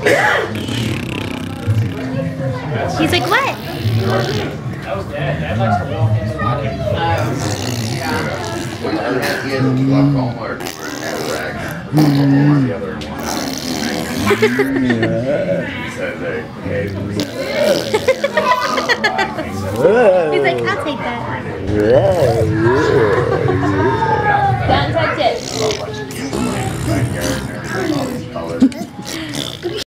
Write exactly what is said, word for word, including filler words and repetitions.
He's like, what? That was Dad. Dad likes to walk into the market. Well, you had to get glaucoma or cataract. The other one. He said they gave him. He's like, I'll take that.